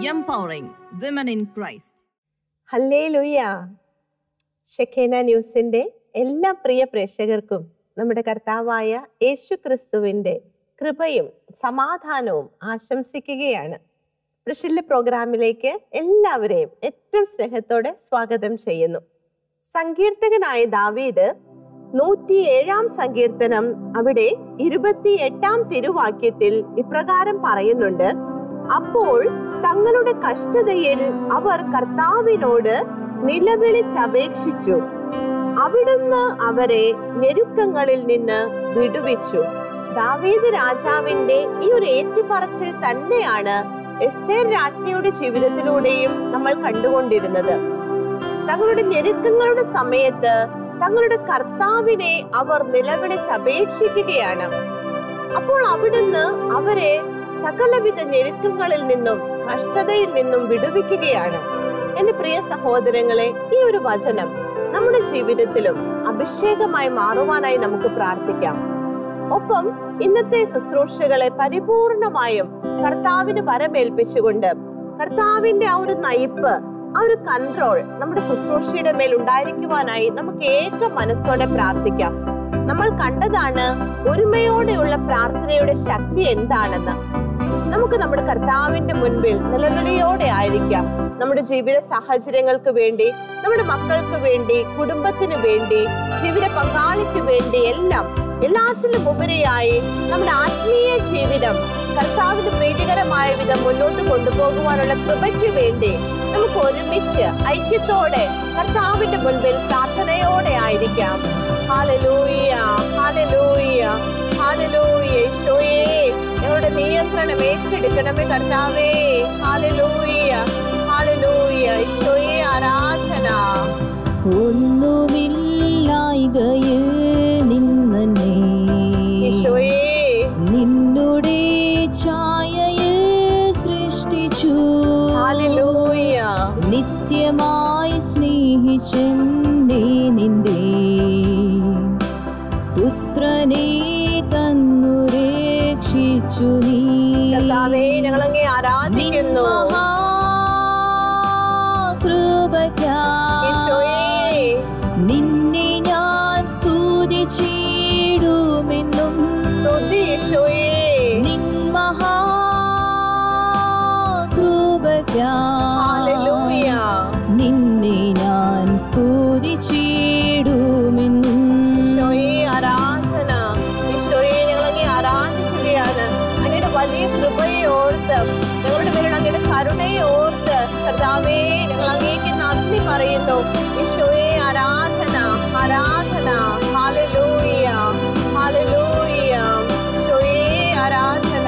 empowering women in Christ. Hallelujah. Shekinah ന്യൂസിന്റെ എല്ലാ പ്രിയ പ്രേക്ഷകർക്കും നമ്മുടെ കർത്താവായ യേശു ക്രിസ്തുവിന്റെ കൃപയും സമാധാനവും ആശംസിക്കുകയാണ്. പ്രശില്ല പ്രോഗ്രാമിലേക്ക് എല്ലാവരെയും ഏറ്റവും സ്നേഹത്തോടെ സ്വാഗതം ചെയ്യുന്നു. സങ്കീർത്തകനായ ദാവീദ് 107 സങ്കീർത്തനം അവിടെ 28 തിരുവാക്യത്തിൽ ഇപ്രകാരം പറയുന്നുണ്ട്: അപ്പോൾ തങ്ങളുടെ കഷ്ടതയിൽ അവർ കർത്താവിനോട് നിലവിളിച്ചപേക്ഷിച്ചു, അവിടുന്ന് അവരെ ഞെരുക്കങ്ങളിൽ നിന്ന് വിടുവിച്ചു. ദാവീദ് രാജാവിന്റെ ഈ ഒരു ഏറ്റുപറച്ചിൽ തന്നെയാണ് എസ്തേർ രാജ്ഞിയുടെ ജീവിതത്തിലൂടെയും നമ്മൾ കണ്ടുകൊണ്ടിരുന്നത്. തങ്ങളുടെ ഞെരുക്കങ്ങളുടെ സമയത്ത് തങ്ങളുടെ കർത്താവിനെ അവർ നിലവിളിച്ചപേക്ഷിക്കുകയാണ്. അപ്പോൾ അവിടുന്ന് അവരെ സകലവിധ ഞെരുക്കങ്ങളിൽ നിന്നും കഷ്ടതയിൽ നിന്നും വിടുവിക്കുകയാണ്. എന്റെ പ്രിയ സഹോദരങ്ങളെ, ഈ ഒരു വചനം നമ്മുടെ ജീവിതത്തിലും അഭിഷേകമായി മാറുവാനായി നമുക്ക് പ്രാർത്ഥിക്കാം. ഒപ്പം ഇന്നത്തെ ശുശ്രൂഷകളെ പരിപൂർണമായും കർത്താവിന് വരമേൽപ്പിച്ചുകൊണ്ട് കർത്താവിന്റെ ആ ഒരു നയിപ്പ്, ആ ഒരു കൺട്രോൾ നമ്മുടെ ശുശ്രൂഷയുടെ മേൽ ഉണ്ടായിരിക്കുവാനായി നമുക്ക് ഏക മനസ്സോടെ പ്രാർത്ഥിക്കാം. നമ്മൾ കണ്ടതാണ് ഒരുമയോടെയുള്ള പ്രാർത്ഥനയുടെ ശക്തി എന്താണെന്ന്. നമുക്ക് നമ്മുടെ കർത്താവിന്റെ മുൻപിൽ നിലവിളിയോടെ ആയിരിക്കാം. നമ്മുടെ ജീവിത സാഹചര്യങ്ങൾക്ക് വേണ്ടി, നമ്മുടെ മക്കൾക്ക് വേണ്ടി, കുടുംബത്തിന് വേണ്ടി, ജീവിത പങ്കാളിക്ക് വേണ്ടി, എല്ലാറ്റിലും ഉപരിയായി നമ്മുടെ ആത്മീയ ജീവിതം കർത്താവിന് പ്രീതികരമായ വിധം മുന്നോട്ട് കൊണ്ടുപോകുവാനുള്ള കൃപയ്ക്ക് വേണ്ടി നമുക്ക് ഒരുമിച്ച് ഐക്യത്തോടെ കർത്താവിന്റെ മുൻപിൽ പ്രാർത്ഥനയോടെ ആയിരിക്കാം. Hallelujah, hallelujah, hallelujah. യേശുവേ, ഞങ്ങളുടെ നിയന്ത്രണം ഏറ്റെടുക്കണമേ കർത്താവേ. Hallelujah, hallelujah. യേശുവേ, ആരാധന. ഒന്നുമില്ലായ്കയിൽ നിന്നെ യേശുവേ നിന്നുടെ ഛായയിൽ സൃഷ്ടിച്ചു. ഹല്ലേലൂയ. നിത്യമായി സ്നേഹിച്ചെന്നെ നിന്റെ പുത്രനെ തന്നു രക്ഷിച്ചു നീ. കർത്താവേ, ഞങ്ങൾ അങ്ങേ ആരാധിക്കുന്നു. യേശുവേ, നിന്നെ ഞാൻ സ്തുതിച്ചിടുമെന്നും. സ്തുതി യേശുവേ. നിൻ മഹാകൃപയ്ക്കായി നിന്നെ ഞാൻ സ്തുതിച്ചിടുമെന്നും. ഈശോയെ, ആരാധന. ഈശോയെ, ഞങ്ങൾ അങ്ങേ ആരാധിക്കുകയാണ്. അങ്ങയുടെ വലിയ കൃപയെ ഓർത്ത്, ഞങ്ങളുടെ മേലുള്ള അങ്ങയുടെ കരുണയെ ഓർത്ത് കർത്താവേ, ഞങ്ങൾ അങ്ങേക്ക് നന്ദി പറയുന്നു. ഈശോയെ, ആരാധന, ആരാധന. Hallelujah, hallelujah. ഈശോയെ, ആരാധന.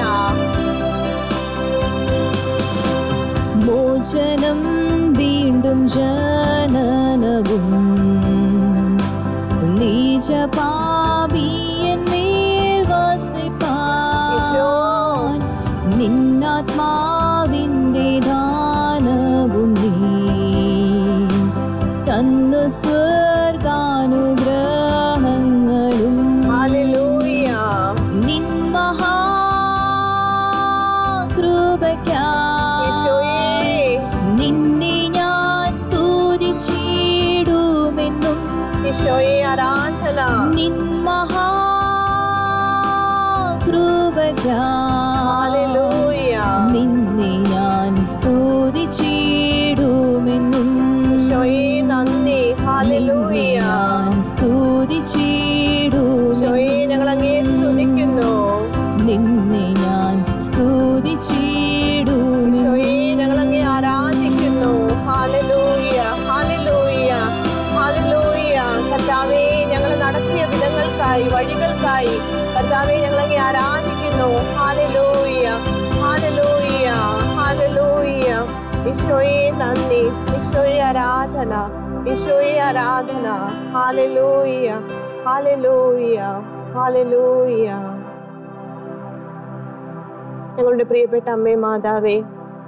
മോചനം വീണ്ടും ജനനവും നീച പാപി എന്നിൽ വസിപ്പാൻ നിന്നാത്മാവിൻ്റെ ദാനവും നീ തന്നു സ്വർഗാനുഗ്രഹങ്ങളും. ഹല്ലേലൂയ. നിൻ മഹാകൃപയ്ക്കായി നിന്നെ ഞാൻ സ്തുതിച്ചിടുമെന്നും. ഈശോയെ, ആരാധന. നിൻ മഹാകൃപയ്ക്കായി നിന്നെ ഞാൻ സ്തുതിച്ചിടുമെന്നും. ഈശോയെ, നന്ദി. ഹല്ലേലൂയ. ഞാൻ സ്തുതിച്ചിടുമെന്നും. ഈശോയെ, ഞങ്ങൾ അങ്ങേ സ്തുതിക്കുന്നു. നിന്നെ ഞാൻ സ്തുതിച്ചിടുമെന്നും. ഈശോയെ, ഞങ്ങൾ അങ്ങേ ആരാധിക്കുന്നു. Hallelujah, hallelujah, hallelujah. കർത്താവേ, ഞങ്ങൾ നടത്തിയ വിധങ്ങൾക്കായി, വഴികൾക്കായി കർത്താവേ, ഞങ്ങൾ അങ്ങേ ആരാധിക്കുന്നു. Hallelujah, hallelujah, hallelujah. ഈശോയെ, നന്ദി. ഈശോയെ, ആരാധന. ഈശോയെ, ആരാധന. Hallelujah, hallelujah, hallelujah. ഞങ്ങളുടെ പ്രിയപ്പെട്ട അമ്മേ മാതാവേ,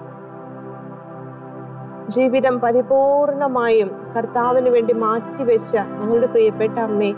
ജീവിതം പരിപൂർണമായും കർത്താവിന് വേണ്ടി മാറ്റിവെച്ച ഞങ്ങളുടെ പ്രിയപ്പെട്ട അമ്മേ,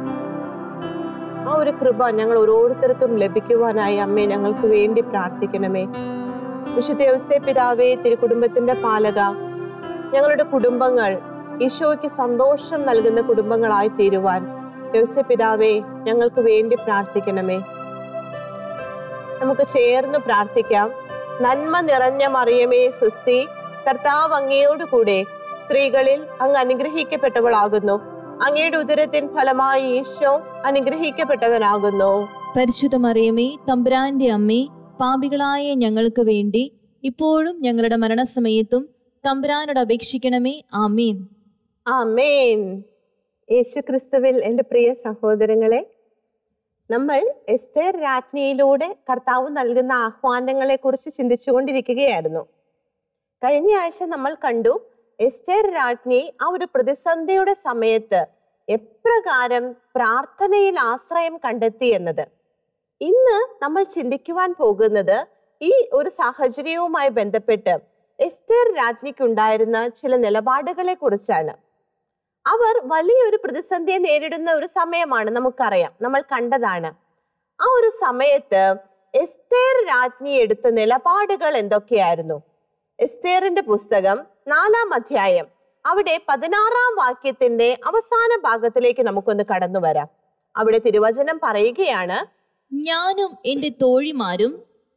ആ ഒരു കൃപ ഞങ്ങൾ ഓരോരുത്തർക്കും ലഭിക്കുവാനായി അമ്മേ ഞങ്ങൾക്ക് വേണ്ടി പ്രാർത്ഥിക്കണമേ. വിശുദ്ധ യൗസേ പിതാവേ, തിരുക്കുടുംബത്തിന്റെ പാലക, ഞങ്ങളുടെ കുടുംബങ്ങൾ ഈശോയ്ക്ക് സന്തോഷം നൽകുന്ന കുടുംബങ്ങളായി തീരുവാൻ യൗസേ പിതാവേ ഞങ്ങൾക്ക് വേണ്ടി പ്രാർത്ഥിക്കണമേ. നമുക്ക് ചേർന്ന് പ്രാർത്ഥിക്കാം. നന്മ നിറഞ്ഞ മറിയമേ സ്വസ്തി, കർത്താവ് അങ്ങയോടുകൂടെ സ്ത്രീകളിൽ അങ്ങ് അനുഗ്രഹിക്കപ്പെട്ടവളാകുന്നു. അങ്ങയുടെ ഉദരത്തിൻ ഫലമായി ഈശോ അനുഗ്രഹിക്കപ്പെട്ടവനാകുന്നു. പരിശുദ്ധ മറിയമേ, തമ്പുരാന്റെ അമ്മേ, പാപികളായ ഞങ്ങൾക്ക് വേണ്ടി ഇപ്പോഴും ഞങ്ങളുടെ മരണസമയത്തും തമ്പുരാനോട് അപേക്ഷിക്കണമേ. ആമേൻ. ആമേൻ. യേശു ക്രിസ്തുവിൽ എൻ്റെ പ്രിയ സഹോദരങ്ങളെ, നമ്മൾ എസ്തേർ രാജ്ഞിയിലൂടെ കർത്താവ് നൽകുന്ന ആഹ്വാനങ്ങളെ കുറിച്ച് ചിന്തിച്ചുകൊണ്ടിരിക്കുകയായിരുന്നു. കഴിഞ്ഞ ആഴ്ച നമ്മൾ കണ്ടു എസ്തേർ രാജ്ഞി ആ ഒരു പ്രതിസന്ധിയുടെ സമയത്ത് എപ്രകാരം പ്രാർത്ഥനയിൽ ആശ്രയം കണ്ടെത്തി എന്നത്. ഇന്ന് നമ്മൾ ചിന്തിക്കുവാൻ പോകുന്നത് ഈ ഒരു സാഹചര്യവുമായി ബന്ധപ്പെട്ട് എസ്തേർ രാജ്ഞിക്കുണ്ടായിരുന്ന ചില നിലപാടുകളെ കുറിച്ചാണ്. അവർ വലിയൊരു പ്രതിസന്ധിയെ നേരിടുന്ന ഒരു സമയമാണ്, നമുക്കറിയാം, നമ്മൾ കണ്ടതാണ്. ആ ഒരു സമയത്ത് എസ്തേർ രാജ്ഞി എടുത്ത നിലപാടുകൾ എന്തൊക്കെയായിരുന്നു? എസ്തേറിന്റെ പുസ്തകം 4-ാം അധ്യായം, അവിടെ 16-ാം വാക്യത്തിന്റെ അവസാന ഭാഗത്തിലേക്ക് നമുക്കൊന്ന് കടന്നു വരാം. അവിടെ തിരുവചനം പറയുകയാണ്, ഞാനും എന്റെ തോഴിമാരും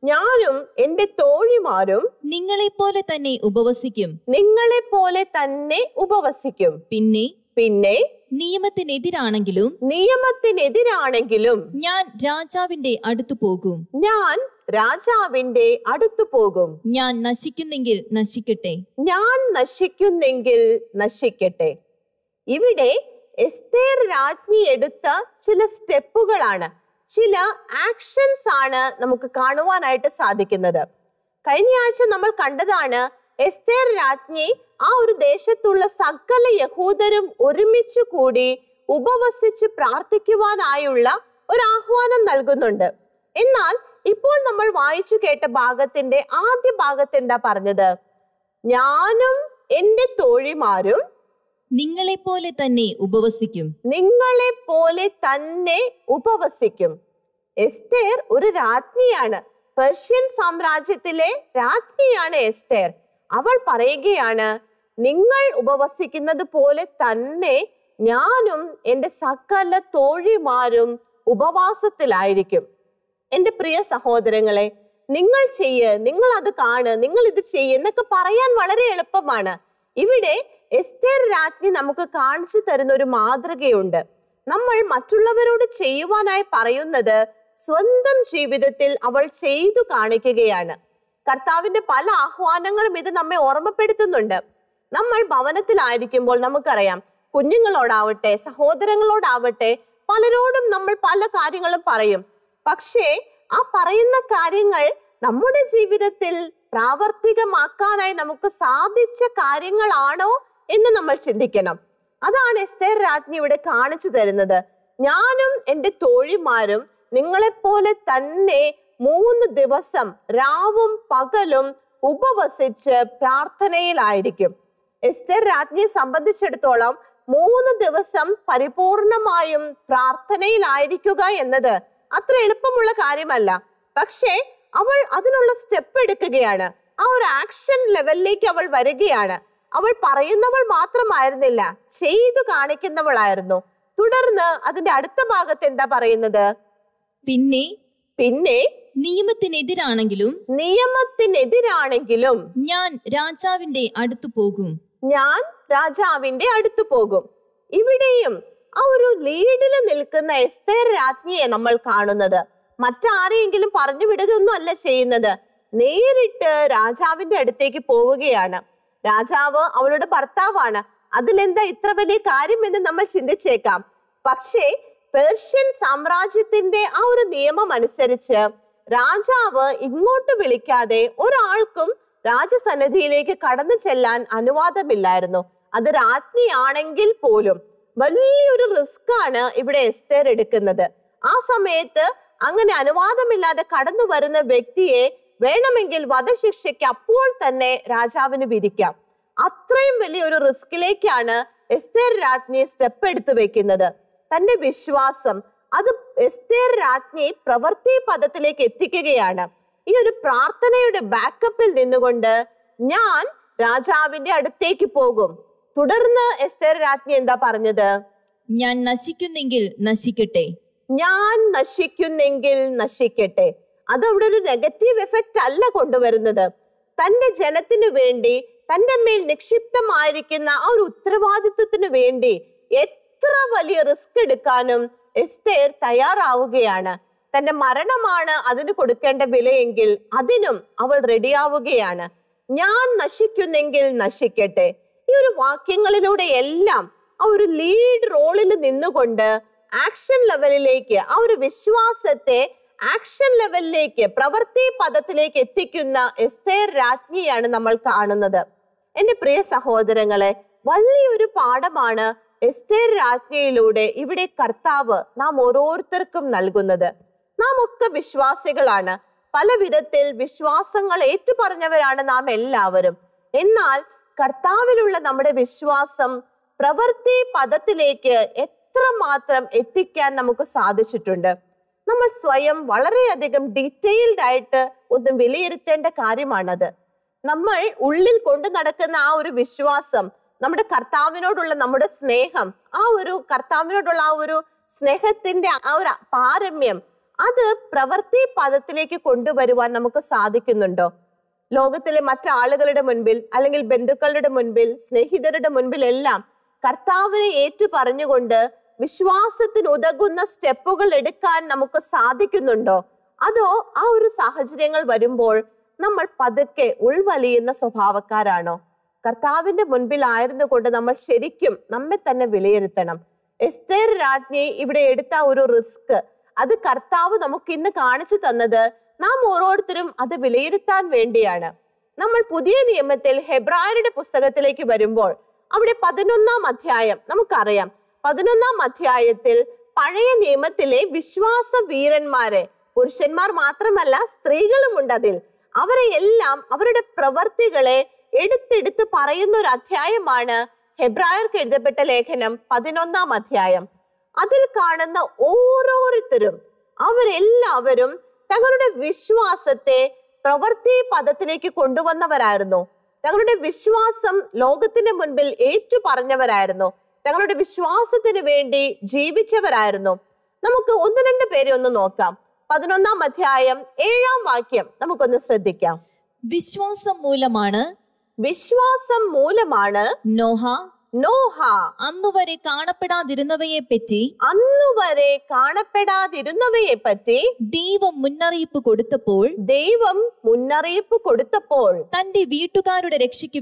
നിങ്ങളെപ്പോലെ തന്നെ ഉപവസിക്കും. പിന്നെ നിയമത്തിനെതിരാണെങ്കിലും ഞാൻ രാജാവിന്റെ അടുത്തു പോകും. ഞാൻ നശിക്കുന്നെങ്കിൽ നശിക്കട്ടെ. ഇവിടെ എസ്തേർ രാജ്ഞി എടുത്ത ചില സ്റ്റെപ്പുകളാണ്, ചില ആക്ഷൻസ് ആണ് നമുക്ക് കാണുവാനായിട്ട് സാധിക്കുന്നത്. കഴിഞ്ഞ ആഴ്ച നമ്മൾ കണ്ടതാണ്, എസ്തേർ രാജ്ഞി ആ ഒരു ദേശത്തുള്ള സകല യഹൂദരും ഒരുമിച്ച് കൂടി ഉപവസിച്ച് പ്രാർത്ഥിക്കുവാനായുള്ള ഒരു ആഹ്വാനം നൽകുന്നുണ്ട്. എന്നാൽ ഇപ്പോൾ നമ്മൾ വായിച്ചു കേട്ട ഭാഗത്തിന്റെ ആദ്യ ഭാഗത്ത് എന്താ പറഞ്ഞത്? ഞാനും എന്റെ തോഴിമാരും നിങ്ങളെപ്പോലെ തന്നെ ഉപവസിക്കും. എസ്തേർ ഒരു രാജ്ഞിയാണ്, പെർഷ്യൻ സാമ്രാജ്യത്തിലെ രാജ്ഞിയാണ് എസ്തേർ. അവൾ പറയുകയാണ്, നിങ്ങൾ ഉപവസിക്കുന്നത് പോലെ തന്നെ ഞാനും എൻ്റെ സകല തോഴിമാരും ഉപവാസത്തിലായിരിക്കും. എൻ്റെ പ്രിയ സഹോദരങ്ങളെ, നിങ്ങൾ ചെയ്യ്, നിങ്ങൾ അത് കാണ്, നിങ്ങൾ ഇത് ചെയ്യ് എന്നൊക്കെ പറയാൻ വളരെ എളുപ്പമാണ്. ഇവിടെ എസ്തേർ രാജ്ഞി നമുക്ക് കാണിച്ചു തരുന്ന ഒരു മാതൃകയുണ്ട്. നമ്മൾ മറ്റുള്ളവരോട് ചെയ്യുവാനായി പറയുന്നത് സ്വന്തം ജീവിതത്തിൽ അവൾ ചെയ്തു കാണിക്കുകയാണ്. കർത്താവിന്റെ പല ആഹ്വാനങ്ങളും ഇത് നമ്മെ ഓർമ്മപ്പെടുത്തുന്നുണ്ട്. നമ്മൾ ഭവനത്തിലായിരിക്കുമ്പോൾ നമുക്കറിയാം, കുഞ്ഞുങ്ങളോടാവട്ടെ സഹോദരങ്ങളോടാവട്ടെ പലരോടും നമ്മൾ പല കാര്യങ്ങളും പറയും. പക്ഷേ ആ പറയുന്ന കാര്യങ്ങൾ നമ്മുടെ ജീവിതത്തിൽ പ്രാവർത്തികമാക്കാനായി നമുക്ക് സാധിച്ച കാര്യങ്ങളാണോ എന്ന് നമ്മൾ ചിന്തിക്കണം. അതാണ് എസ്തേർ രാജ്ഞി ഇവിടെ കാണിച്ചു തരുന്നത്. ഞാനും എൻ്റെ തോഴിമാരും നിങ്ങളെപ്പോലെ തന്നെ 3 ദിവസം രാവും പകലും ഉപവസിച്ച് പ്രാർത്ഥനയിലായിരിക്കും. എസ്തേർ രാജ്ഞിയെ സംബന്ധിച്ചിടത്തോളം 3 ദിവസം പരിപൂർണമായും പ്രാർത്ഥനയിലായിരിക്കുക എന്നത് അത്ര എളുപ്പമുള്ള കാര്യമല്ല. പക്ഷേ അവൾ അതിനുള്ള സ്റ്റെപ്പ് എടുക്കുകയാണ്. ആ ഒരു ആക്ഷൻ ലെവലിലേക്ക് അവൾ വരികയാണ്. അവൾ പറയുന്നവൾ മാത്രമായിരുന്നില്ല, ചെയ്തു കാണിക്കുന്നവളായിരുന്നു. തുടർന്ന് അതിന്റെ അടുത്ത ഭാഗത്ത് എന്താ പറയുന്നത്? പിന്നെ നിയമത്തിനെതിരാണെങ്കിലും ഞാൻ രാജാവിന്റെ അടുത്തു പോകും. ഇവിടെയും ആ ഒരു ലീഡിൽ നിൽക്കുന്ന എസ്തേർ രാജ്ഞിയെ നമ്മൾ കാണുന്നത്. മറ്റാരെയെങ്കിലും പറഞ്ഞു വിടുകയൊന്നും അല്ല ചെയ്യുന്നത്. നേരിട്ട് രാജാവിന്റെ അടുത്തേക്ക് പോവുകയാണ്. രാജാവ് അവളുടെ ഭർത്താവാണ്. അതിലെന്താ ഇത്ര വലിയ കാര്യം എന്ന് നമ്മൾ ചിന്തിച്ചേക്കാം. പക്ഷേ പേർഷ്യൻ സാമ്രാജ്യത്തിന്റെ ആ ഒരു നിയമം അനുസരിച്ച് രാജാവ് ഇങ്ങോട്ട് വിളിക്കാതെ ഒരാൾക്കും രാജസന്നിധിയിലേക്ക് കടന്നു ചെല്ലാൻ അനുവാദമില്ലായിരുന്നു. അത് രാജ്ഞിയാണെങ്കിൽ പോലും വലിയൊരു റിസ്ക് ആണ് ഇവിടെ എസ്തേർ എടുക്കുന്നത്. ആ സമയത്ത് അങ്ങനെ അനുവാദമില്ലാതെ കടന്നു വരുന്ന വ്യക്തിയെ വേണമെങ്കിൽ വധശിക്ഷയ്ക്ക് അപ്പോൾ തന്നെ രാജാവിന് വിധിക്കാം. അത്രയും വലിയൊരു റിസ്കിലേക്കാണ് എസ്തേർ രാജ്ഞി സ്റ്റെപ്പ് എടുത്തു വെക്കുന്നത്. തന്റെ വിശ്വാസം അത് എസ്തേർ രാജ്ഞി പ്രവൃത്തി പദത്തിലേക്ക് എത്തിക്കുകയാണ്. ഈ ഒരു പ്രാർത്ഥനയുടെ ബാക്കപ്പിൽ നിന്നുകൊണ്ട് ഞാൻ രാജാവിന്റെ അടുത്തേക്ക് പോകും. തുടർന്ന് എസ്തേർ രാജ്ഞി എന്താ പറഞ്ഞത്? ഞാൻ നശിക്കുന്നെങ്കിൽ നശിക്കട്ടെ. ഞാൻ നശിക്കുന്നെങ്കിൽ നശിക്കട്ടെ. അത് അവിടെ ഒരു നെഗറ്റീവ് എഫക്റ്റ് അല്ല കൊണ്ടുവരുന്നത്. തന്റെ ജനത്തിനു വേണ്ടി, തന്റെ മേൽ നിക്ഷിപ്തമായിരിക്കുന്ന ആ ഒരു ഉത്തരവാദിത്വത്തിന് വേണ്ടി എത്ര വലിയ റിസ്ക് എടുക്കാനും എസ്തേർ തയ്യാറാവുകയാണ്. തന്റെ മരണമാണ് അതിന് കൊടുക്കേണ്ട വിലയെങ്കിൽ അതിനും അവൾ റെഡിയാവുകയാണ്. ഞാൻ നശിക്കുന്നെങ്കിൽ നശിക്കട്ടെ. ഈ ഒരു വാക്യങ്ങളിലൂടെ എല്ലാം ആ ഒരു ലീഡ് റോളിൽ നിന്നുകൊണ്ട് ആക്ഷൻ ലെവലിലേക്ക്, ആ ഒരു വിശ്വാസത്തെ ആക്ഷൻ ലെവലിലേക്ക്, പ്രവൃത്തി പദത്തിലേക്ക് എത്തിക്കുന്ന എസ്തേർ രാജ്ഞിയാണ് നമ്മൾ കാണുന്നത്. എന്റെ പ്രിയ സഹോദരങ്ങളെ, വലിയൊരു പാഠമാണ് എസ്തേർ രാജ്ഞിയിലൂടെ ഇവിടെ കർത്താവ് നാം ഓരോരുത്തർക്കും നൽകുന്നത്. നാം ഒക്കെ വിശ്വാസികളാണ്. പല വിധത്തിൽ വിശ്വാസങ്ങൾ ഏറ്റുപറഞ്ഞവരാണ് നാം എല്ലാവരും. എന്നാൽ കർത്താവിലുള്ള നമ്മുടെ വിശ്വാസം പ്രവൃത്തി പദത്തിലേക്ക് എത്രമാത്രം എത്തിക്കാൻ നമുക്ക് സാധിച്ചിട്ടുണ്ട്? നമ്മൾ സ്വയം വളരെയധികം ഡീറ്റെയിൽഡ് ആയിട്ട് ഒന്ന് വിലയിരുത്തേണ്ട കാര്യമാണത്. നമ്മൾ ഉള്ളിൽ കൊണ്ടു നടക്കുന്ന ആ ഒരു വിശ്വാസം, നമ്മുടെ കർത്താവിനോടുള്ള നമ്മുടെ സ്നേഹം, ആ ഒരു കർത്താവിനോടുള്ള ആ ഒരു സ്നേഹത്തിന്റെ ആ ഒരു പാരമ്യം, അത് പ്രവൃത്തി പദത്തിലേക്ക് കൊണ്ടുവരുവാൻ നമുക്ക് സാധിക്കുന്നുണ്ടോ? ലോകത്തിലെ മറ്റാളുകളുടെ മുൻപിൽ, അല്ലെങ്കിൽ ബന്ധുക്കളുടെ മുൻപിൽ, സ്നേഹിതരുടെ മുൻപിലെല്ലാം കർത്താവിനെ ഏറ്റു പറഞ്ഞുകൊണ്ട് വിശ്വാസത്തിന് ഉതകുന്ന സ്റ്റെപ്പുകൾ എടുക്കാൻ നമുക്ക് സാധിക്കുന്നുണ്ടോ? അതോ ആ ഒരു സാഹചര്യങ്ങൾ വരുമ്പോൾ നമ്മൾ പതുക്കെ ഉൾവലിയുന്ന സ്വഭാവക്കാരാണോ? കർത്താവിന്റെ മുൻപിലായിരുന്നു കൊണ്ട് നമ്മൾ ശരിക്കും നമ്മെ തന്നെ വിലയിരുത്തണം. എസ്തേർ രാജ്ഞി ഇവിടെ എടുത്ത ഒരു റിസ്ക്, അത് കർത്താവ് നമുക്ക് ഇന്ന് കാണിച്ചു തന്നത് നാം ഓരോരുത്തരും അത് വിലയിരുത്താൻ വേണ്ടിയാണ്. നമ്മൾ പുതിയ നിയമത്തിൽ ഹെബ്രായരുടെ പുസ്തകത്തിലേക്ക് വരുമ്പോൾ അവിടെ 11-ാം അധ്യായം നമുക്കറിയാം. 11-ാം അധ്യായത്തിൽ പഴയ നിയമത്തിലെ വിശ്വാസ വീരന്മാരെ, പുരുഷന്മാർ മാത്രമല്ല സ്ത്രീകളും ഉണ്ട് അതിൽ, അവരെ എല്ലാം അവരുടെ പ്രവർത്തികളെ എടുത്തെടുത്ത് പറയുന്ന ഒരു അധ്യായമാണ് ഹെബ്രായർക്ക് എഴുതപ്പെട്ട ലേഖനം 11-ാം അധ്യായം. അതിൽ കാണുന്ന ഓരോരുത്തരും അവരെല്ലാവരും തങ്ങളുടെ വിശ്വാസത്തെ പ്രവൃത്തി പദത്തിലേക്ക് കൊണ്ടുവന്നവരായിരുന്നു. തങ്ങളുടെ വിശ്വാസം ലോകത്തിന്റെ മുൻപിൽ ഏറ്റു പറഞ്ഞവരായിരുന്നു. തങ്ങളുടെ വിശ്വാസത്തിന് വേണ്ടി ജീവിച്ചവരായിരുന്നു. നമുക്ക് 1-2 പേരെ ഒന്ന് നോക്കാം. 11-ാം അധ്യായം 7-ാം വാക്യം നമുക്കൊന്ന് ശ്രദ്ധിക്കാം. വിശ്വാസം മൂലമാണ് നോഹ അന്നുവരെ കാണപ്പെടാതിരുന്നവയെ പറ്റി ദൈവം മുന്നറിയിപ്പ് കൊടുത്തപ്പോൾ തന്റെ വീട്ടുകാരുടെ രക്ഷയ്ക്കു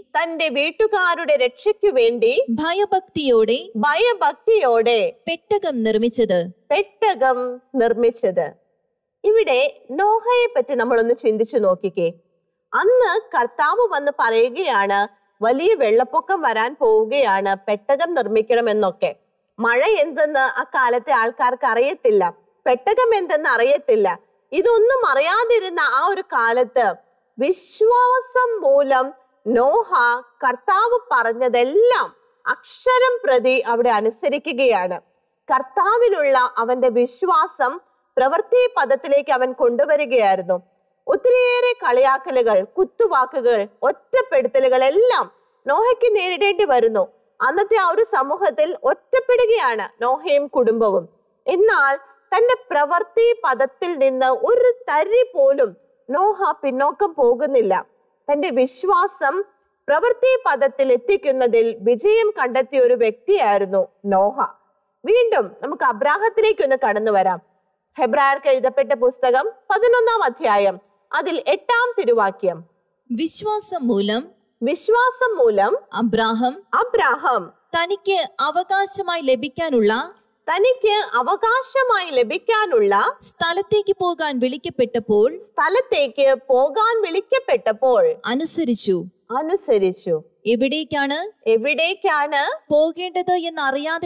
വേണ്ടി ഭയഭക്തിയോടെ പെട്ടകം നിർമ്മിച്ചത്. ഇവിടെ നോഹയെ പറ്റി നമ്മളൊന്ന് ചിന്തിച്ചു നോക്കിക്കേ. അന്ന് കർത്താവ് വന്ന് പറയുകയാണ്, വലിയ വെള്ളപ്പൊക്കം വരാൻ പോവുകയാണ്, പെട്ടകം നിർമ്മിക്കണം എന്നൊക്കെ. മഴ എന്തെന്ന് അക്കാലത്തെ ആൾക്കാർക്ക് അറിയത്തില്ല, പെട്ടകം എന്തെന്ന് അറിയത്തില്ല. ഇതൊന്നും അറിയാതിരുന്ന ആ ഒരു കാലത്ത് വിശ്വാസം മൂലം നോഹ കർത്താവ് പറഞ്ഞതെല്ലാം അക്ഷരം പ്രതി അവിടെ അനുസരിക്കുകയാണ്. കർത്താവിലുള്ള അവന്റെ വിശ്വാസം പ്രവൃത്തി പദത്തിലേക്ക് അവൻ കൊണ്ടുവരികയായിരുന്നു. ഒത്തിരിയേറെ കളിയാക്കലുകൾ, കുത്തുവാക്കുകൾ, ഒറ്റപ്പെടുത്തലുകൾ എല്ലാം നോഹയ്ക്ക് നേരിടേണ്ടി വരുന്നു. അന്നത്തെ ആ ഒരു സമൂഹത്തിൽ ഒറ്റപ്പെടുകയാണ് നോഹയും കുടുംബവും. എന്നാൽ തന്റെ പ്രവൃത്തി പദത്തിൽ നിന്ന് ഒരു തരി പോലും നോഹ പിന്നോക്കം പോകുന്നില്ല. തന്റെ വിശ്വാസം പ്രവൃത്തി പദത്തിൽ എത്തിക്കുന്നതിൽ വിജയം കണ്ടെത്തിയ ഒരു വ്യക്തിയായിരുന്നു നോഹ. വീണ്ടും നമുക്ക് അബ്രാഹത്തിലേക്ക് ഒന്ന് കടന്നു വരാം. ഹെബ്രായർക്ക് എഴുതപ്പെട്ട പുസ്തകം 11-ാം അധ്യായം അതിൽ 8-ാം തിരുവാക്യം. വിശ്വാസം മൂലം അബ്രാഹം തനിക്ക് അവകാശമായി ലഭിക്കാനുള്ള സ്ഥലത്തേക്ക് പോകാൻ വിളിക്കപ്പെട്ടപ്പോൾ അനുസരിച്ചു. എവിടേക്കാണ് പോകേണ്ടത് എന്നറിയാതെ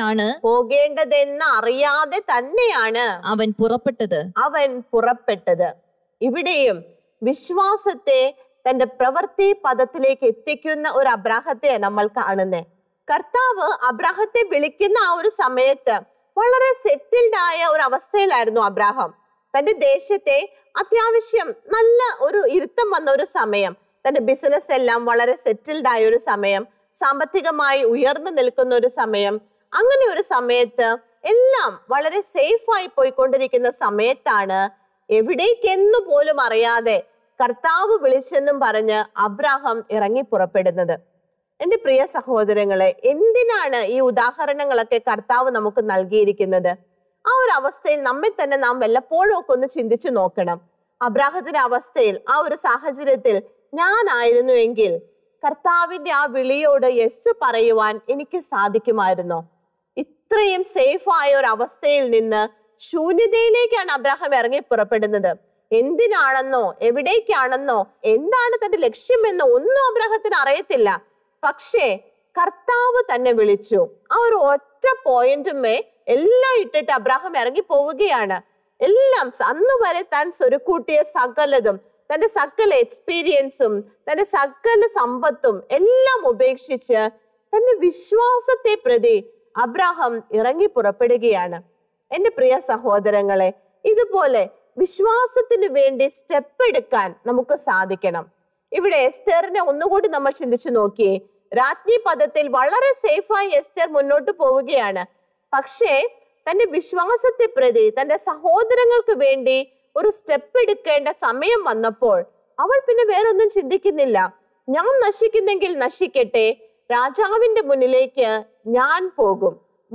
തന്നെയാണ് അവൻ പുറപ്പെട്ടത്. ഇവിടെയും വിശ്വാസത്തെ തന്റെ പ്രവൃത്തി പദത്തിലേക്ക് എത്തിക്കുന്ന ഒരു അബ്രാഹത്തെ നമ്മൾ കാണുന്നേ. കർത്താവ് അബ്രാഹത്തെ വിളിക്കുന്ന ആ ഒരു സമയത്ത് വളരെ സെറ്റിൽഡ് ആയ ഒരു അവസ്ഥയിലായിരുന്നു അബ്രാഹാം. തന്റെ ദേശത്തെ അത്യാവശ്യം നല്ല ഒരു ഇരുത്തം വന്ന ഒരു സമയം, തന്റെ ബിസിനസ് എല്ലാം വളരെ സെറ്റിൽഡ് ആയ ഒരു സമയം, സാമ്പത്തികമായി ഉയർന്നു നിൽക്കുന്ന ഒരു സമയം. അങ്ങനെ ഒരു സമയത്ത് എല്ലാം വളരെ സേഫായി പോയിക്കൊണ്ടിരിക്കുന്ന സമയത്താണ് എവിടേക്കെന്നു പോലും അറിയാതെ കർത്താവ് വിളിച്ചെന്നും പറഞ്ഞ് അബ്രാഹാം ഇറങ്ങി പുറപ്പെടുന്നത്. എന്റെ പ്രിയ സഹോദരങ്ങളെ, എന്തിനാണ് ഈ ഉദാഹരണങ്ങളൊക്കെ കർത്താവ് നമുക്ക് നൽകിയിരിക്കുന്നത്? ആ ഒരു അവസ്ഥയിൽ നമ്മെ തന്നെ നാം വല്ലപ്പോഴും ഒക്കെ ഒന്ന് ചിന്തിച്ചു നോക്കണം. അബ്രാഹത്തിന്റെ അവസ്ഥയിൽ, ആ ഒരു സാഹചര്യത്തിൽ ഞാനായിരുന്നുവെങ്കിൽ കർത്താവിന്റെ ആ വിളിയോട് യെസ് പറയുവാൻ എനിക്ക് സാധിക്കുമായിരുന്നോ? ഇത്രയും സേഫായ ഒരു അവസ്ഥയിൽ നിന്ന് ശൂന്യതയിലേക്കാണ് അബ്രാഹാം ഇറങ്ങി പുറപ്പെടുന്നത്. എന്തിനാണെന്നോ എവിടേക്കാണെന്നോ എന്താണ് തന്റെ ലക്ഷ്യമെന്നോ ഒന്നും അബ്രാഹത്തിന് അറിയത്തില്ല. പക്ഷേ കർത്താവ് തന്നെ വിളിച്ചു. ആ ഒരു ഒറ്റ പോയിന്റുമേ എല്ലാം ഇട്ടിട്ട് അബ്രാഹാം ഇറങ്ങി പോവുകയാണ്. എല്ലാം അന്ന് വരെ താൻ സ്വരുക്കൂട്ടിയ സകലതും, തന്റെ സകല എക്സ്പീരിയൻസും, തന്റെ സകല സമ്പത്തും എല്ലാം ഉപേക്ഷിച്ച് തന്റെ വിശ്വാസത്തെ പ്രതി അബ്രാഹാം ഇറങ്ങി പുറപ്പെടുകയാണ്. എന്റെ പ്രിയ സഹോദരങ്ങളെ, ഇതുപോലെ വിശ്വാസത്തിന് വേണ്ടി സ്റ്റെപ്പ് എടുക്കാൻ നമുക്ക് സാധിക്കണം. ഇവിടെ എസ്തേറിനെ ഒന്നുകൂടി നമ്മൾ ചിന്തിച്ചു നോക്കിയേ. രാജ്ഞി പദത്തിൽ വളരെ സേഫായി എസ്തേർ മുന്നോട്ട് പോവുകയാണ്. പക്ഷേ തന്റെ വിശ്വാസത്തെ പ്രതി തന്റെ സഹോദരങ്ങൾക്ക് വേണ്ടി ഒരു സ്റ്റെപ്പ് എടുക്കേണ്ട സമയം വന്നപ്പോൾ അവൾ പിന്നെ വേറൊന്നും ചിന്തിക്കുന്നില്ല. ഞാൻ നശിക്കുന്നെങ്കിൽ നശിക്കട്ടെ, രാജാവിന്റെ മുന്നിലേക്ക് ഞാൻ പോകും.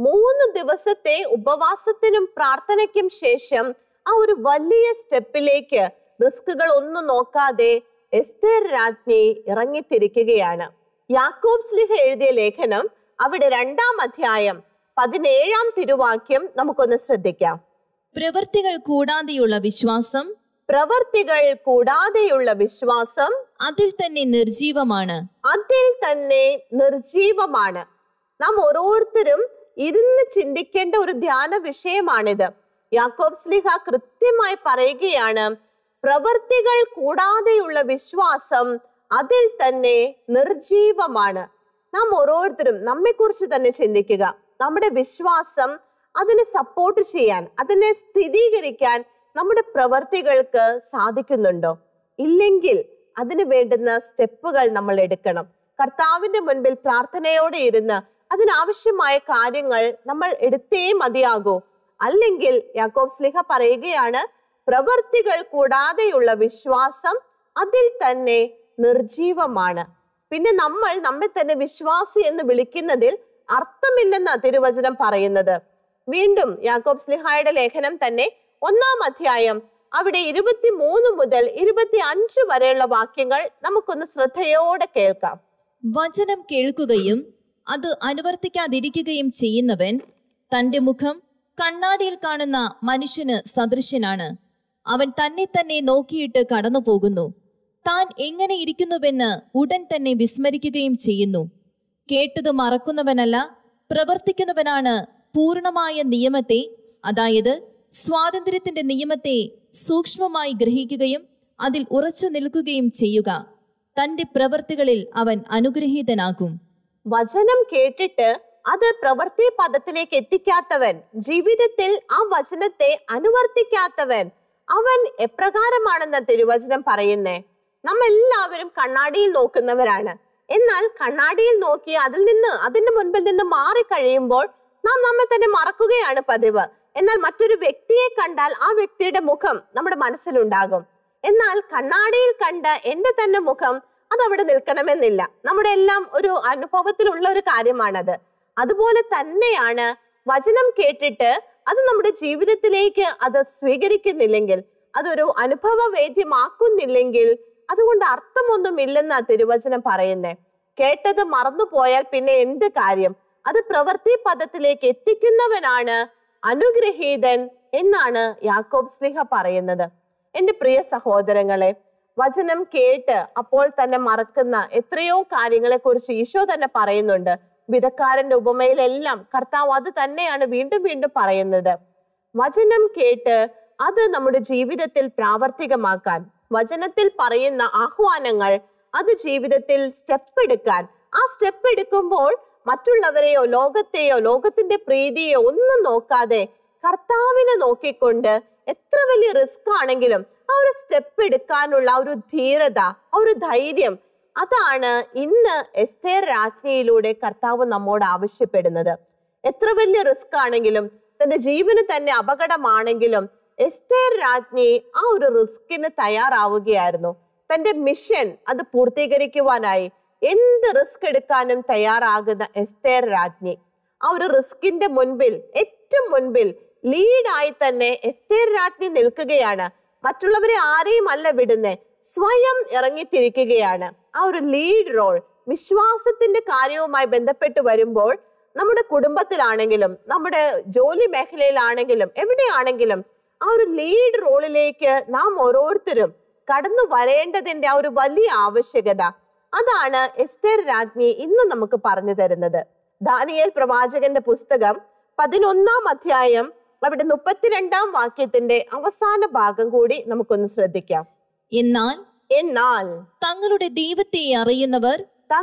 3 ദിവസത്തെ ഉപവാസത്തിനും പ്രാർത്ഥനയ്ക്കും ശേഷം ആ ഒരു വലിയ സ്റ്റെപ്പിലേക്ക് റിസ്കുകൾ ഒന്നും നോക്കാതെ എസ്തേർ രാജ്ഞി ഇറങ്ങിത്തിരിക്കുകയാണ്. യാക്കോബ് സ്ലീഹ എഴുതിയ ലേഖനം അവിടെ 2-ാം അധ്യായം 17-ാം തിരുവാക്യം നമുക്കൊന്ന് ശ്രദ്ധിക്കാം. പ്രവൃത്തികൾ കൂടാതെയുള്ള വിശ്വാസം, പ്രവൃത്തികൾ കൂടാതെയുള്ള വിശ്വാസം അതിൽ തന്നെ നിർജീവമാണ്. അതിൽ തന്നെ നിർജീവമാണ്. നാം ഓരോരുത്തരും ഇരുന്ന് ചിന്തിക്കേണ്ട ഒരു ധ്യാന വിഷയമാണിത്. യാക്കോബ് സ്ലീഹ കൃത്യമായി പറയുകയാണ്, പ്രവൃത്തികൾ കൂടാതെയുള്ള വിശ്വാസം അതിൽ തന്നെ നിർജീവമാണ്. നാം ഓരോരുത്തരും നമ്മെ കുറിച്ച് തന്നെ ചിന്തിക്കുക. നമ്മുടെ വിശ്വാസം അതിനെ സപ്പോർട്ട് ചെയ്യാൻ, അതിനെ സ്ഥിരീകരിക്കാൻ നമ്മുടെ പ്രവൃത്തികൾക്ക് സാധിക്കുന്നുണ്ടോ? ഇല്ലെങ്കിൽ അതിന് വേണ്ടുന്ന സ്റ്റെപ്പുകൾ നമ്മൾ എടുക്കണം. കർത്താവിന്റെ മുൻപിൽ പ്രാർത്ഥനയോടെ ഇരുന്ന് അതിനാവശ്യമായ കാര്യങ്ങൾ നമ്മൾ എടുത്തേ മതിയാകൂ. അല്ലെങ്കിൽ യാക്കോബ് സ്ലീഹ പറയുകയാണ്, പ്രവൃത്തികൾ കൂടാതെയുള്ള വിശ്വാസം അതിൽ തന്നെ നിർജീവമാണ്. പിന്നെ നമ്മൾ നമ്മെ തന്നെ വിശ്വാസി എന്ന് വിളിക്കുന്നതിൽ അർത്ഥമില്ലെന്ന തിരുവചനം പറയുന്നത്. വീണ്ടും യാക്കോബ് സ്ലീഹായുടെ ലേഖനം തന്നെ 1-ാം അധ്യായം അവിടെ 23 മുതൽ 25 വരെയുള്ള വാക്യങ്ങൾ നമുക്കൊന്ന് ശ്രദ്ധയോടെ കേൾക്കാം. വചനം കേൾക്കുകയും അത് അനുവർത്തിക്കാതിരിക്കുകയും ചെയ്യുന്നവൻ തന്റെ മുഖം കണ്ണാടിയിൽ കാണുന്ന മനുഷ്യന് സദൃശ്യനാണ്. അവൻ തന്നെ നോക്കിയിട്ട് കടന്നു പോകുന്നു. താൻ എങ്ങനെ ഇരിക്കുന്നുവെന്ന് ഉടൻ തന്നെ വിസ്മരിക്കുകയും ചെയ്യുന്നു. കേട്ടത് മറക്കുന്നവനല്ല, പ്രവർത്തിക്കുന്നവനാണ് പൂർണമായ നിയമത്തെ, അതായത് സ്വാതന്ത്ര്യത്തിന്റെ നിയമത്തെ സൂക്ഷ്മമായി ഗ്രഹിക്കുകയും അതിൽ ഉറച്ചു നിൽക്കുകയും ചെയ്യുക. തന്റെ പ്രവൃത്തികളിൽ അവൻ അനുഗ്രഹീതനാകും. വചനം കേട്ടിട്ട് അത് പ്രവൃത്തി പദത്തിലേക്ക് എത്തിക്കാത്തവൻ, ജീവിതത്തിൽ ആ വചനത്തെ അനുവർത്തിക്കാത്തവൻ, അവൻ എപ്രകാരമാണെന്ന തിരുവചനം പറയുന്നേ. നമ്മെല്ലാവരും കണ്ണാടിയിൽ നോക്കുന്നവരാണ്. എന്നാൽ കണ്ണാടിയിൽ നോക്കി അതിന്റെ മുൻപിൽ നിന്ന് മാറിക്കഴിയുമ്പോൾ നാം നമ്മെ തന്നെ മറക്കുകയാണ് പതിവ്. എന്നാൽ മറ്റൊരു വ്യക്തിയെ കണ്ടാൽ ആ വ്യക്തിയുടെ മുഖം നമ്മുടെ മനസ്സിലുണ്ടാകും. എന്നാൽ കണ്ണാടിയിൽ കണ്ട എന്റെ തന്നെ മുഖം അതവിടെ നിൽക്കണമെന്നില്ല. നമ്മുടെ എല്ലാം ഒരു അനുഭവത്തിലുള്ള ഒരു കാര്യമാണത്. അതുപോലെ തന്നെയാണ് വചനം കേട്ടിട്ട് അത് നമ്മുടെ ജീവിതത്തിലേക്ക് അത് സ്വീകരിക്കുന്നില്ലെങ്കിൽ, അതൊരു അനുഭവവേദ്യമാക്കുന്നില്ലെങ്കിൽ അതുകൊണ്ട് അർത്ഥമൊന്നുമില്ലെന്ന തിരുവചനം പറയുന്നേ. കേട്ടത് മറന്നുപോയാൽ പിന്നെ എന്ത് കാര്യം? അത് പ്രവൃത്തി പദത്തിലേക്ക് എത്തിക്കുന്നവനാണ് അനുഗ്രഹീതൻ എന്നാണ് യാക്കോബ് സ്ലീഹ പറയുന്നത്. എന്റെ പ്രിയ സഹോദരങ്ങളെ, വചനം കേട്ട് അപ്പോൾ തന്നെ മറക്കുന്ന എത്രയോ കാര്യങ്ങളെ കുറിച്ച് ഈശോ തന്നെ പറയുന്നുണ്ട്. വിധക്കാരന്റെ ഉപമയിലെല്ലാം കർത്താവ് അത് തന്നെയാണ് വീണ്ടും വീണ്ടും പറയുന്നത്. വചനം കേട്ട് അത് നമ്മുടെ ജീവിതത്തിൽ പ്രാവർത്തികമാക്കാൻ, വചനത്തിൽ പറയുന്ന ആഹ്വാനങ്ങൾ അത് ജീവിതത്തിൽ സ്റ്റെപ്പ് എടുക്കാൻ, ആ സ്റ്റെപ്പ് എടുക്കുമ്പോൾ മറ്റുള്ളവരെയോ ലോകത്തെയോ ലോകത്തിന്റെ പ്രീതിയോ ഒന്നും നോക്കാതെ കർത്താവിനെ നോക്കിക്കൊണ്ട് എത്ര വലിയ റിസ്ക് ആണെങ്കിലും ആ ഒരു സ്റ്റെപ്പ് എടുക്കാനുള്ള ഒരു ധീരത, ആ ഒരു ധൈര്യം, അതാണ് ഇന്ന് എസ്തേർ രാജ്ഞിയിലൂടെ കർത്താവ് നമ്മോട് ആവശ്യപ്പെടുന്നത്. എത്ര വലിയ റിസ്ക് ആണെങ്കിലും, തന്റെ ജീവന് തന്നെ അപകടമാണെങ്കിലും എസ്തേർ രാജ്ഞി ആ ഒരു റിസ്കിന് തയ്യാറാവുകയായിരുന്നു. തന്റെ മിഷൻ അത് പൂർത്തീകരിക്കുവാനായി എന്ത് റിസ്ക് എടുക്കാനും തയ്യാറാകുന്ന എസ്തേർ രാജ്ഞി ആ ഒരു റിസ്കിന്റെ മുൻപിൽ, ഏറ്റവും മുൻപിൽ ലീഡായി തന്നെ എസ്തേർ രാജ്ഞി നിൽക്കുകയാണ്. മറ്റുള്ളവരെ ആരെയും അല്ല വിടുന്നേ, സ്വയം ഇറങ്ങിത്തിരിക്കുകയാണ്. ആ ഒരു ലീഡ് റോൾ വിശ്വാസത്തിന്റെ കാര്യവുമായി ബന്ധപ്പെട്ട് വരുമ്പോൾ നമ്മുടെ കുടുംബത്തിലാണെങ്കിലും നമ്മുടെ ജോലി മേഖലയിലാണെങ്കിലും എവിടെയാണെങ്കിലും ആ ഒരു ലീഡ് റോളിലേക്ക് നാം ഓരോരുത്തരും കടന്നു വരേണ്ടതിന്റെ ആ ഒരു വലിയ ആവശ്യകത, അതാണ് എസ്തേർ രാജ്ഞി ഇന്ന് നമുക്ക് പറഞ്ഞു തരുന്നത്. ദാനിയേൽ പ്രവാചകന്റെ പുസ്തകം 11-ാം അധ്യായം അവിടെ 32-ാം വാക്യത്തിന്റെ അവസാന ഭാഗം കൂടി നമുക്കൊന്ന് ശ്രദ്ധിക്കാം. എന്നാൽ തങ്ങളുടെ ദൈവത്തെ അറിയുന്നവർ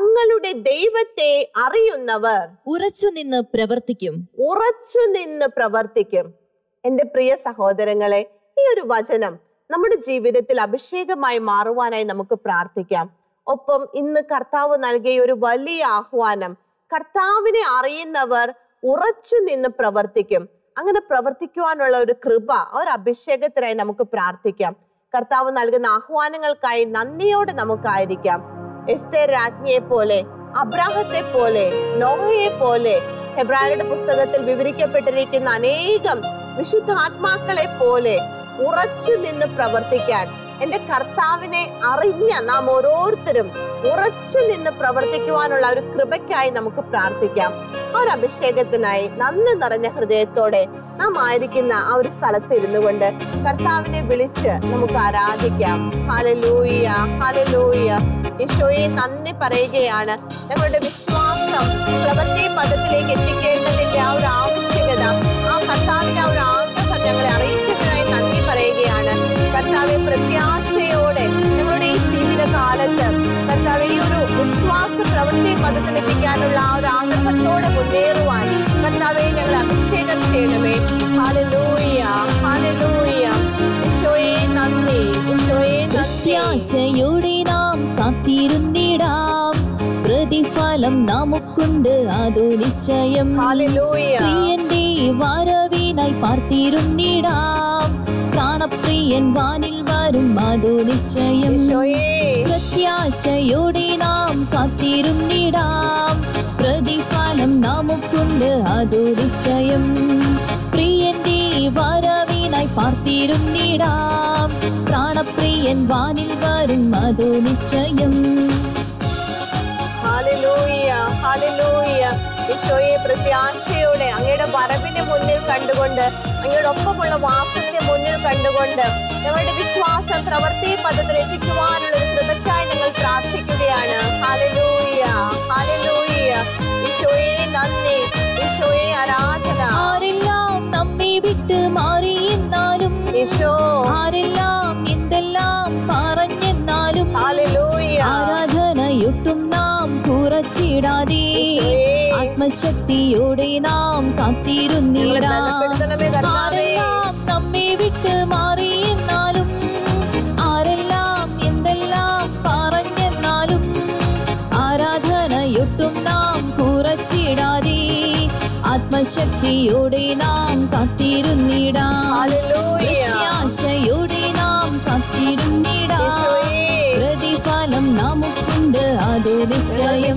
ഉറച്ചുനിന്ന് പ്രവർത്തിക്കും. എന്റെ പ്രിയ സഹോദരങ്ങളെ, ഈ ഒരു വചനം നമ്മുടെ ജീവിതത്തിൽ അഭിഷേകമായി മാറുവാനായി നമുക്ക് പ്രാർത്ഥിക്കാം. ഒപ്പം ഇന്ന് കർത്താവ് നൽകിയ ഒരു വലിയ ആഹ്വാനം, കർത്താവിനെ അറിയുന്നവർ ഉറച്ചു നിന്ന് പ്രവർത്തിക്കും. അങ്ങനെ പ്രവർത്തിക്കുവാനുള്ള ഒരു കൃപ, ഒരു അഭിഷേകത്തിനായി നമുക്ക് പ്രാർത്ഥിക്കാം. കർത്താവ് നൽകുന്ന ആഹ്വാനങ്ങൾക്കായി നന്ദിയോടെ നമുക്കായിരിക്കാം. എസ്തേർ രാജ്ഞിയെ പോലെ, അബ്രാഹത്തെ പോലെ, നോഹയെ പോലെ, ഹെബ്രായരുടെ പുസ്തകത്തിൽ വിവരിക്കപ്പെട്ടിരിക്കുന്ന അനേകം വിശുദ്ധാത്മാക്കളെ പോലെ ഉറച്ചു നിന്ന് പ്രവർത്തിക്കാൻ, എന്റെ കർത്താവിനെ അറിഞ്ഞ നാം ഓരോരുത്തരും ഉറച്ചു നിന്ന് പ്രവർത്തിക്കുവാനുള്ള ഒരു കൃപയ്ക്കായി നമുക്ക് പ്രാർത്ഥിക്കാം. ആ ഒരു അഭിഷേകത്തിനായി നന്ദി നിറഞ്ഞ ഹൃദയത്തോടെ നാം ആയിരിക്കുന്ന ആ ഒരു സ്ഥലത്ത് ഇരുന്നു കൊണ്ട് കർത്താവിനെ വിളിച്ച് നമുക്ക് ആരാധിക്കാം. Hallelujah, hallelujah. ഈശോയെ നന്ദി പറയുകയാണ്. ഞങ്ങളുടെ വിശ്വാസം പ്രവൃത്തി പദത്തിലേക്ക് എത്തിക്കേണ്ടതിന്റെ ആ ഒരു ആവശ്യകത, ആ കർത്താവിന്റെ ആ ഒരു ആഗ്രഹം ഞങ്ങളെ അറിയിച്ചതിനായി നന്ദി പറയുകയാണ്. കർത്താവെ, പ്രത്യാശയോടെ ഞങ്ങളുടെ ഈ ജീവിതകാലത്ത് കർത്താവെ ഈ ഒരു വിശ്വാസ പ്രവൃത്തി പദത്തിലെത്തിക്കാനുള്ള ആ ഒരു ആഗ്രഹത്തോടെ മുന്നേറുവാൻ കർത്താവെ ഞങ്ങളെ അഭിഷേകം ചെയ്യണമേ. Hallelujah, hallelujah. ഈശോയെ നന്ദി, ഈശോയെ പ്രത്യാശയോടെ നാം കാത്തിരുന്നിടാം, പ്രതിഫലം നമുക്കുണ്ട് അതു നിശ്ചയം. പ്രിയന്റെ വരവിനായി പാർത്തിരുന്നിടാം, പ്രാണപ്രിയൻ വാനിൽ വരും അതു നിശ്ചയം. പ്രത്യാശയോടെ നാം കാത്തിരുന്നിടാം, പ്രതിഫലം നമുക്കുണ്ട് അതു നിശ്ചയം. പ്രിയന്റെ വരവിനായി പാർത്തിരുന്നിടാം, പ്രാണപ്രിയൻ വാനിൽ വരും അതു നിശ്ചയം. Hallelujah, hallelujah. ഈശോയെ, പ്രത്യാശയോടെ അങ്ങയുടെ വരവിനെ മുന്നിൽ കണ്ടുകൊണ്ട്, അങ്ങയുടെ ഒപ്പമുള്ള വാസത്തെ മുന്നിൽ കണ്ടുകൊണ്ട് ഞങ്ങളുടെ വിശ്വാസം പ്രവൃത്തി പദത്തിൽ എത്തിക്കുവാനുള്ള ഒരു കൃപയ്ക്കായി ഞങ്ങൾ പ്രാർത്ഥിക്കുകയാണ്. Hallelujah, hallelujah. ഈശോയെ നന്ദി, ഈശോയെ ആരാധന. ആരെല്ലാം നമ്മെ വിട്ട് മാറി എന്നാലും, ഈശോ ആരെല്ലാം എന്തെല്ലാം പറഞ്ഞെന്നാലും, ഹല്ലേലൂയ, ആരാധനയൊട്ടും നാം കുറച്ചിടാതെ ആത്മശക്തിയോടെ നാം കാത്തിരുന്നിടാം. ആരെല്ലാം നമ്മെ വിട്ട് മാറി എന്നാലും, ആരെല്ലാം എന്തെല്ലാം പറഞ്ഞെന്നാലും, ആരാധനയൊട്ടും നാം കുറച്ചിടാതെ ആത്മശക്തിയോടെ നാം കാത്തിരുന്നിടാം. പ്രത്യാശയോടെ നാം കാത്തിരുന്നിടാം, പ്രതിഫലം നമുക്കുണ്ട് അതു നിശ്ചയം.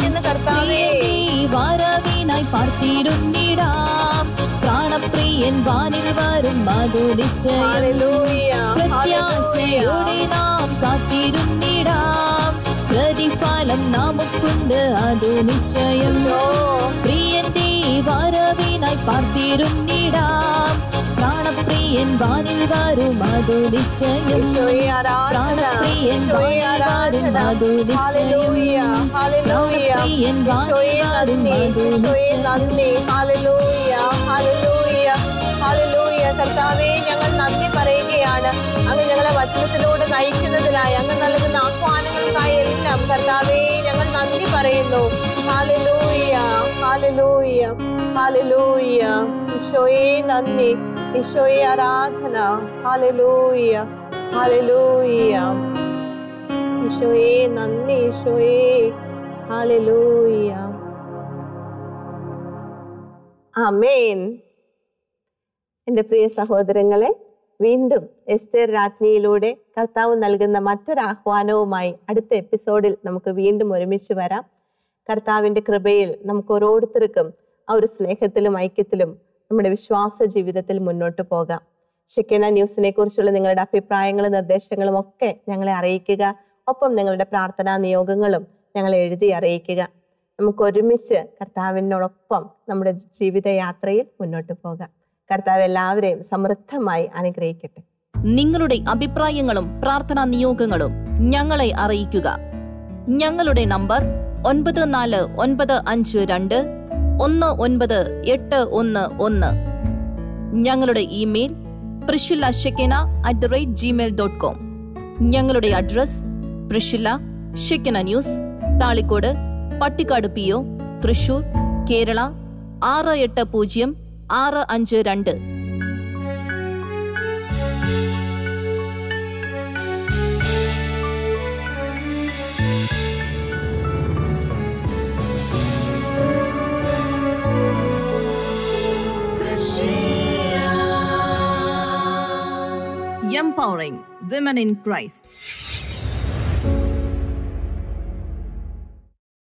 വരവിനായി പാർത്തിരുന്നിടാം, പ്രാണപ്രിയൻ വാനിൽ വരും അതു നിശ്ചയം. പ്രത്യാശയോടെ നാം കാത്തിരുന്നിടാം, പ്രതിഫലം നമുക്കുണ്ട് അതു നിശ്ചയം. പ്രിയന്റെ വരവിനായി പാർത്തിരുന്നിടാം, പ്രാണപ്രിയൻ വാനിൽ വരും അതു നിശ്ചയം. പ്രാണപ്രിയൻ വാനിൽ വരും അതു നിശ്ചയം. പ്രാണപ്രിയൻ വാനിൽ വരും അതു നിശ്ചയം. കർത്താവേ, ഞങ്ങൾ നന്ദി പറയുകയാണ്. അങ്ങ് ഞങ്ങളെ വചനത്തിലൂടെ നയിക്കുന്നതിനായി, അങ്ങ് നൽകുന്ന ആഹ്വാനങ്ങൾക്കായി എല്ലാം കർത്താവേ ഞങ്ങൾ നന്ദി പറയുന്നു. Hallelujah, hallelujah, hallelujah. ഈശോയെ നന്ദി, ഈശോയെ ആരാധന. Hallelujah, hallelujah. ഈശോയെ നന്ദി, ഈശോയെ ഹല്ലേലൂയ. ആമേൻ. എൻ്റെ പ്രിയ സഹോദരങ്ങളെ, വീണ്ടും എസ്തേർ രാജ്ഞിയിലൂടെ കർത്താവ് നൽകുന്ന മറ്റൊരു ആഹ്വാനവുമായി അടുത്ത എപ്പിസോഡിൽ നമുക്ക് വീണ്ടും ഒരുമിച്ച് വരാം. കർത്താവിൻ്റെ കൃപയിൽ നമുക്ക് ഓരോരുത്തർക്കും ആ ഒരു സ്നേഹത്തിലും ഐക്യത്തിലും നമ്മുടെ വിശ്വാസ ജീവിതത്തിൽ മുന്നോട്ട് പോകാം. ഷെക്കന ന്യൂസിനെ കുറിച്ചുള്ള നിങ്ങളുടെ അഭിപ്രായങ്ങളും നിർദ്ദേശങ്ങളും ഒക്കെ ഞങ്ങളെ അറിയിക്കുക. ഒപ്പം നിങ്ങളുടെ പ്രാർത്ഥനാ നിയോഗങ്ങളും ഞങ്ങളെ എഴുതി അറിയിക്കുക. നമുക്ക് ഒരുമിച്ച് കർത്താവിനോടൊപ്പം നമ്മുടെ ജീവിതയാത്രയിൽ മുന്നോട്ട് പോകാം. കർത്താവ് എല്ലാവരെയും സമൃദ്ധമായി അനുഗ്രഹിക്കട്ടെ. നിങ്ങളുടെ അഭിപ്രായങ്ങളും പ്രാർത്ഥനാ നിയോഗങ്ങളും ഞങ്ങളെ അറിയിക്കുക. ഞങ്ങളുടെ നമ്പർ 9495219811. ഞങ്ങളുടെ ഇമെയിൽ priscilla@gmail.com. ഞങ്ങളുടെ address Priscilla Shekinah news, Thalikode, Pattikkad PO, Thrissur, Kerala 680652. Empowering women in Christ.